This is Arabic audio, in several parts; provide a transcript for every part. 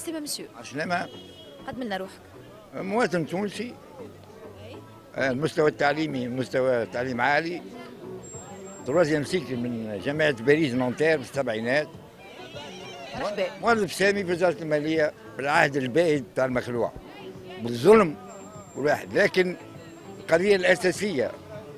عسلامة مسيو. عسلامة. قدم لنا روحك. مواطن تونسي. المستوى التعليمي مستوى تعليم عالي. تروازيام سيكل من جامعة باريس نونتير في السبعينات. مرحبا. موظف سامي في وزارة المالية بالعهد البائد تاع المخلوع بالظلم والواحد، لكن القضية الأساسية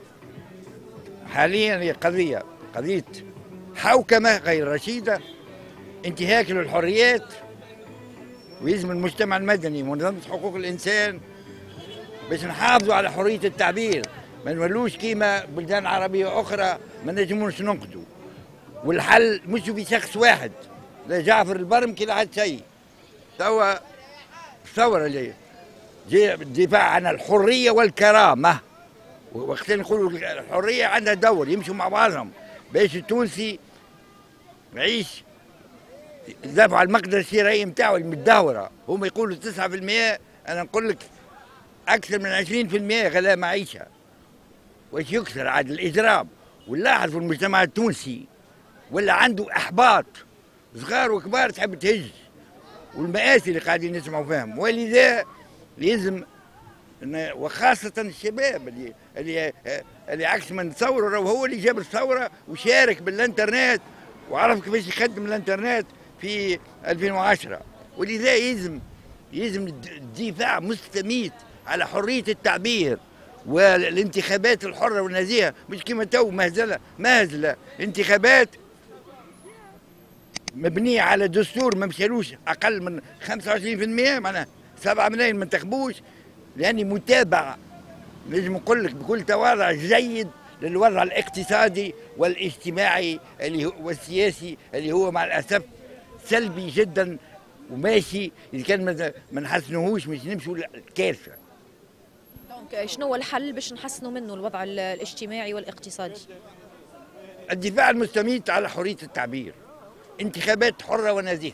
حاليا هي قضية حوكمة غير رشيدة، انتهاك للحريات، ويلزم المجتمع المدني ومنظمة حقوق الإنسان باش نحافظوا على حرية التعبير، ما نولوش كيما بلدان عربية أخرى ما نجموش ننقذوا. والحل مش في شخص واحد، لا جعفر البرمكي لا حد شيء. توا الثورة اللي جاء الدفاع عن الحرية والكرامة، وقت نقولوا الحرية عندها دور يمشوا مع بعضهم باش التونسي يعيش يدافعوا على المقدرة الشرائية نتاعو المتدهورة. هم يقولوا 9%، أنا نقول لك أكثر من 20% غلاء معيشة. واش يكثر عاد الإجرام، ونلاحظ في المجتمع التونسي ولا عنده إحباط، صغار وكبار تحب تهج، والمآسي اللي قاعدين نسمعوا فيهم. ولذا لازم وخاصة الشباب اللي عكس ما نتصوروا، هو اللي جاب الثورة وشارك بالإنترنت وعرف كيفاش يخدم الإنترنت في 2010. ولذا يلزم الدفاع مستميت على حرية التعبير والانتخابات الحرة والنزيهة، مش كما تو مهزلة انتخابات مبنية على دستور ما مشالوش أقل من 25%، معناها 7 ملايين ما انتخبوش، لأني متابع نجم نقول لك بكل تواضع جيد للوضع الاقتصادي والاجتماعي والسياسي اللي هو مع الأسف سلبي جدا وماشي. إذا كان ما نحسنوهوش مش نمشوا الكارثة. دونك شنو هو الحل باش نحسنوا منه الوضع الاجتماعي والاقتصادي؟ الدفاع المستميت على حرية التعبير، انتخابات حرة ونزيهة،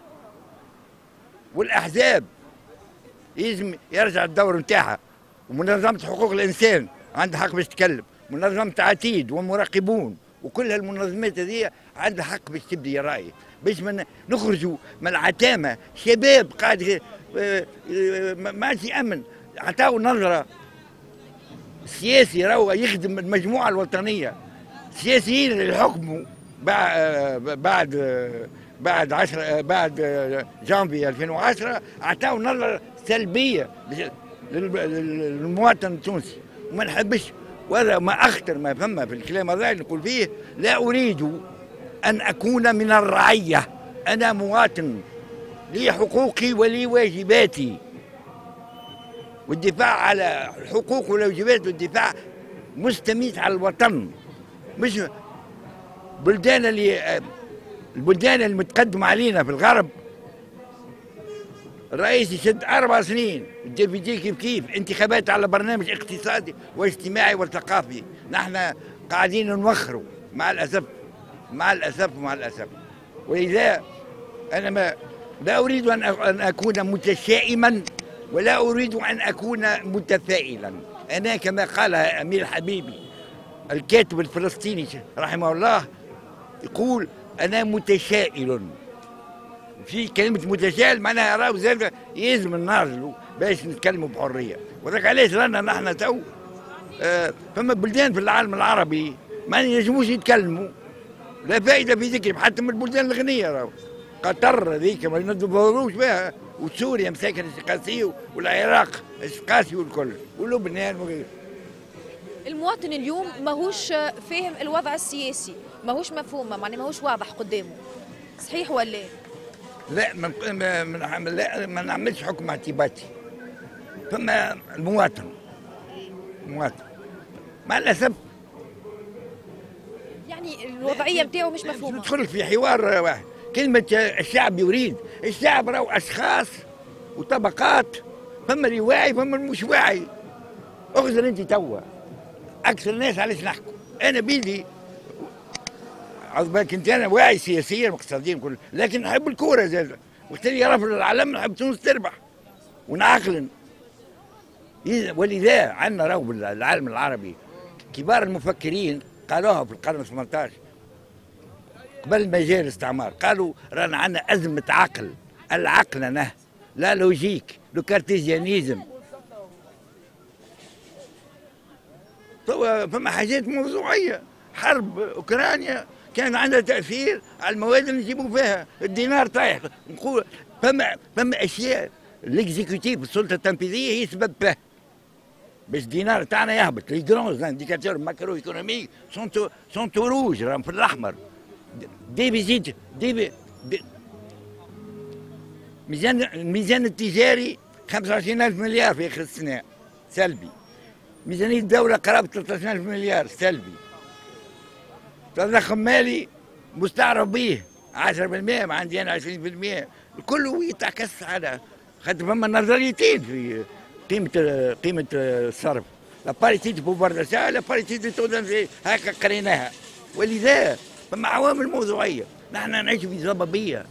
والأحزاب يلزم يرجع الدور نتاعها، ومنظمة حقوق الإنسان عندها حق باش تتكلم، منظمة عتيد ومراقبون وكل هالمنظمات هذه عندها حق باش تبدي رأي، باش نخرجوا من العتامة. شباب قاعد ما عادش يأمن، عطاو نظرة سياسي راهو يخدم المجموعة الوطنية. السياسيين اللي حكموا بعد جانفي 2010 عطاو نظرة سلبية للمواطن التونسي، وما نحبش. وهذا ما أخطر ما فما في الكلام هذا اللي نقول فيه: لا أريد أن أكون من الرعية، أنا مواطن لي حقوقي ولي واجباتي، والدفاع على الحقوق والواجبات والدفاع مستميت على الوطن. مش البلدان المتقدمة علينا في الغرب، الرئيس يشد 4 سنين يدير في كيف انتخابات على برنامج اقتصادي واجتماعي وثقافي. نحن قاعدين نوخروا مع الأسف. ولذا أنا لا أريد أن أكون متشائما ولا أريد أن أكون متفائلا. أنا كما قال أمير حبيبي الكاتب الفلسطيني رحمه الله، يقول: أنا متشائل. في كلمة متشائل معناها راهو زاد يلزم نناضلوا باش نتكلموا بحرية. وذاك علاش رانا نحن تو فما بلدان في العالم العربي ما ينجموش يتكلموا، لا فائدة في ذكرهم، حتى من البلدان الغنية. راهو قطر هذيك ما ينظفوش بها، وسوريا مساكن القاسي، والعراق القاسي والكل، ولبنان المواطن اليوم ماهوش فاهم الوضع السياسي، ماهوش مفهوم، معناه ماهوش واضح قدامه، صحيح ولا لا؟ ما نعملش حكم اعتباطي. فما المواطن مع الاسف يعني الوضعيه نتاعو مش مفهومه. ندخل في حوار واحد. كلمه الشعب يريد، الشعب راهو اشخاص وطبقات، فما اللي واعي فما المش واعي. اخزر انت توا اكثر الناس علاش نحكوا. انا بيدي عاوز بالك انت، انا واعي سياسيا واقتصاديا كله، لكن نحب الكوره زاد، وقت اللي يرى في العالم نحب تونس تربح ونعقلن. ولذا عندنا راهو بالعالم العربي كبار المفكرين قالوها في القرن 18 قبل ما جاء الاستعمار، قالوا رانا عندنا أزمة عقل. العقلنة، لا لوجيك، لو كارتيزيانيزم. فما حاجات موضوعية. حرب أوكرانيا كان عندها تأثير على المواد اللي نجيبوا فيها، الدينار طايح. نقول فما أشياء الإكزيكوتيف، السلطة التنفيذية هي سبب فيها باش الدينار تاعنا يهبط. لي جرون انديكاتور ماكرو ايكونوميك سون تو روج، راهم في الأحمر. ديفيزيت الميزان التجاري 25,000 مليار في آخر السنة سلبي. ميزانية الدولة قرابة 13,000 مليار سلبي. تضخم مالي مستعرف به 10%، ما عندي أنا 20%. كله يتعكس على خاطر فما نظريتين في قيمة الصرف. لا باريتي دو بوفوار داشا، لا باريتي دو تو دانتري، هكا قريناها. ولذا فما عوامل موضوعية. نحن نعيش في ضبابية.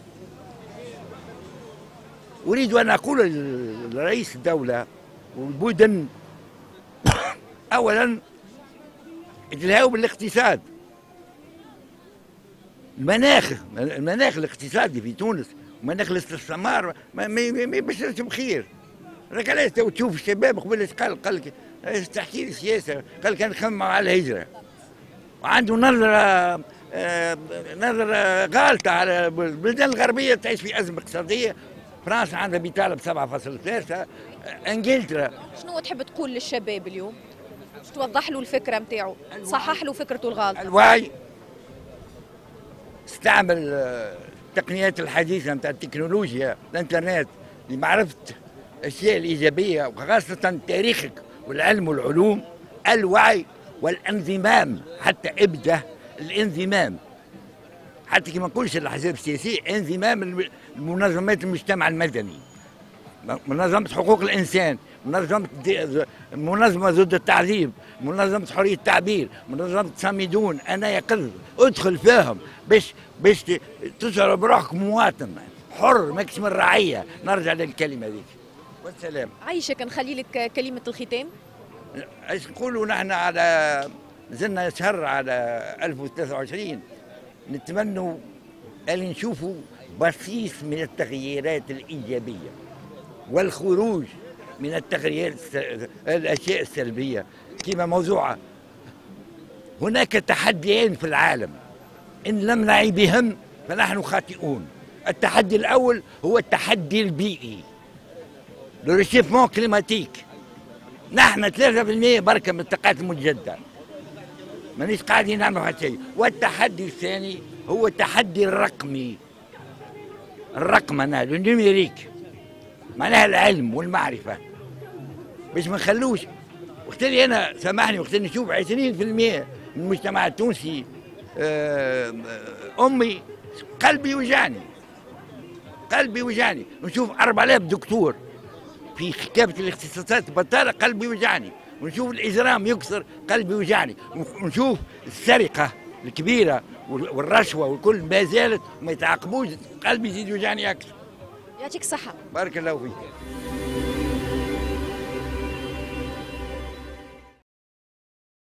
أريد أن أقول لرئيس الدولة والبدن أولا اتلهوا بالاقتصاد. المناخ الاقتصادي في تونس ومناخ الاستثمار ما يبشرش بخير. راك علاش تشوف الشباب قبل قال لك تحكي لي سياسه، قال كان نخمم على الهجره وعنده نظره غالطه على البلدان الغربيه تعيش في ازمه اقتصاديه. فرنسا عندها بطاله ب 7.3، انجلترا. شنو تحب تقول للشباب اليوم؟ باش توضح له الفكره نتاعو، تصحح له فكرته الغالطه. الوعي، استعمل التقنيات الحديثه نتاع التكنولوجيا، الانترنت، لمعرفه الاشياء الايجابيه وخاصه تاريخك والعلم والعلوم. الوعي والانضمام، حتى ابدا الانضمام، حتى كما نقولش الاحزاب السياسيه، انضمام منظمات المجتمع المدني، منظمه حقوق الانسان، منظمه ضد التعذيب، منظمه حريه التعبير، منظمه صامدون. انا يقظ ادخل فيهم باش تشعر بروحك مواطن حر، ماكش من الرعيه. نرجع للكلمه ذيك والسلام. عايشك نخلي لك كلمه الختام. ايش نقولوا نحن على زلنا شهر على 1023، نتمنوا أن نشوفوا بصيص من التغييرات الإيجابية والخروج من التغييرات الأشياء السلبية. كما موضوع هناك تحديين في العالم، إن لم نعي بهم فنحن خاطئون. التحدي الأول هو التحدي البيئي، لو ريشيفمون كليماتيك. نحن 3% بركة من الطاقات المتجددة، مانيش قاعدين نعملوا حتى شيء. والتحدي الثاني هو التحدي الرقمي، الرقمنة، النيميريك، معناها العلم والمعرفة، باش ما نخلوش. وقت اللي أنا سامحني، وقت اللي نشوف 20% من المجتمع التونسي أمي، قلبي وجعني. نشوف 4000 دكتور في كافة الاختصاصات بطالة، قلبي وجعني. ونشوف الإجرام يكسر، قلبي وجعني. ونشوف السرقة الكبيرة والرشوة والكل ما زالت وما يتعاقبوش، قلبي يزيد يوجعني أكثر. يعطيك الصحة. بارك الله فيك.